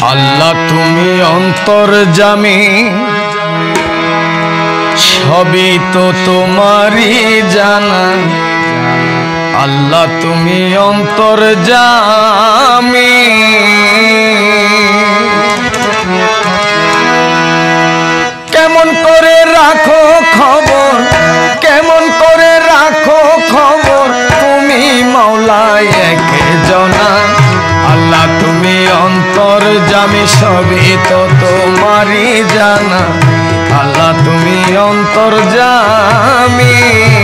আল্লাহ তুমি অন্তর্যামী, সবই তো তোমারই জানা। আল্লাহ তুমি অন্তর্যামী, কেমন করে রাখো খবর, কেমন করে রাখো খবর তুমি মাওলা একে জনা। আল্লাহ তুমি অন্তর্যামী, সবই তো তোমারই জানা। আল্লাহ তুমি অন্তর্যামী,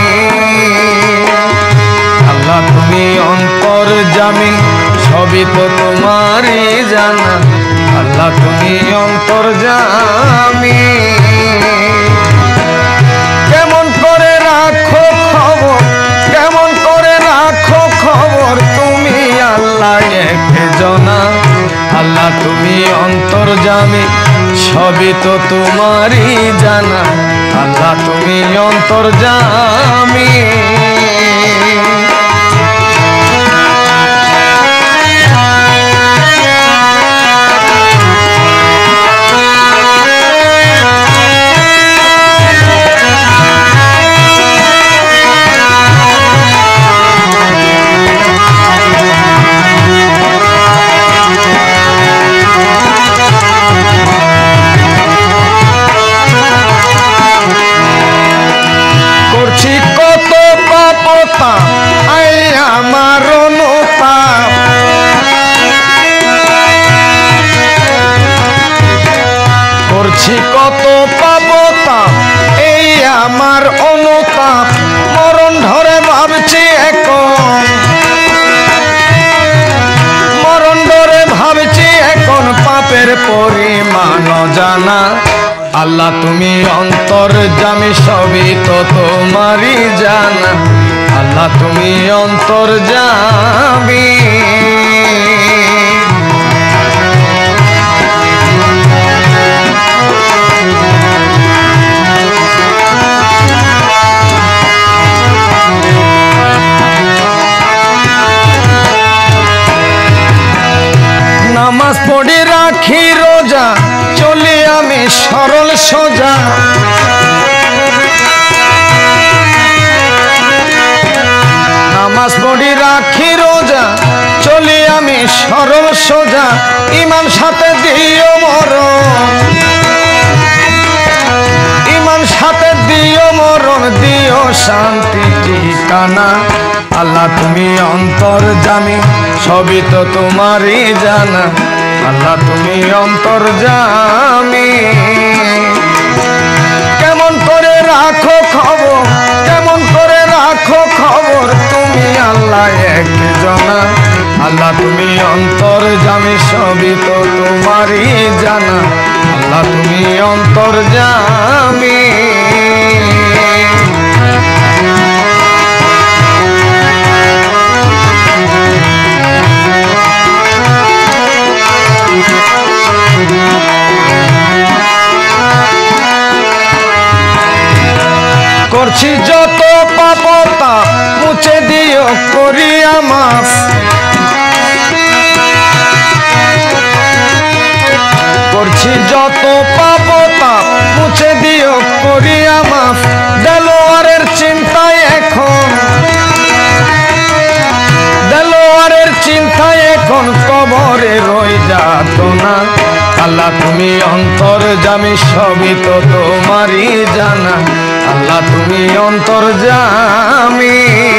আল্লাহ তুমি অন্তর্যামী, সবই তো তোমারই জানা। আল্লাহ তুমি অন্তর্যামী, কেমন করে রাখো খবর, কেমন করে রাখো খবর তুমি আল্লাহ একে জনা। আল্লাহ তুমি অন্তর্যামী, সবই তো তোমারই জানা। আল্লাহ তুমি অন্তর্যামী, আমার অনুতাপ, করছি কত পাপতাপ, এই আমার অনুতাপ। মরণ ধরে ভাবছি এখন, মরণ ধরে ভাবছি এখন পাপের পরিমাণ জানা। আল্লাহ তুমি অন্তর্যামী, সবই তো তোমারই জানা। আল্লাহ তুমি অন্তর্যামী, নামাজ পড়ে রাখি রোজা, চলি আমি সরল সোজা। নামাজ পড়ি রাখি রোজা, চলি আমি সরল সোজা। ইমান সাথে দিও মরণ, ইমান সাথে দিও মরণ, দিও শান্তি ঠিকানা। আল্লাহ তুমি অন্তর্যামী, সবই তো তোমারই জানা। আল্লাহ তুমি অন্তর্যামী, কেমন করে রাখো খবর, কেমন করে রাখো খবর তুমি আল্লাহ এক জনা। আল্লাহ তুমি অন্তর্যামী, সবই তো তোমারই জানা। আল্লাহ তুমি অন্তর্যামী, করছি যত পাপতা মুছে দিও করিয়া মাফ। করছি যত পাপতা মুছে দিও করিয়া মাফ। দেলোয়ারের চিন্তায় এখন, দেলোয়ারের চিন্তায় এখন কবরে রই যাতনা। আল্লাহ তুমি অন্তর্যামী, সবই তো তোমারই জানা। আল্লাহ তুমি অন্তর্যামী,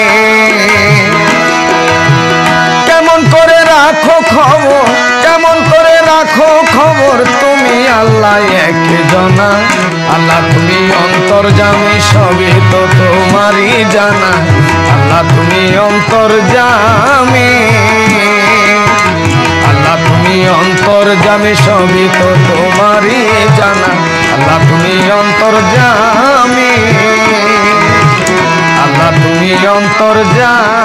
কেমন করে রাখো খবর, কেমন করে রাখো খবর তুমি আল্লাহ এক জনা। আল্লাহ তুমি অন্তর্যামী, সবই তো তোমারই জানা। আল্লাহ তুমি অন্তর্যামী, আল্লাহ তুমি অন্তর্যামী, সবই তো তোমারই জানা। আল্লাহ তুমি অন্তর্যামী, আল্লাহ তুমি অন্তর্যামী।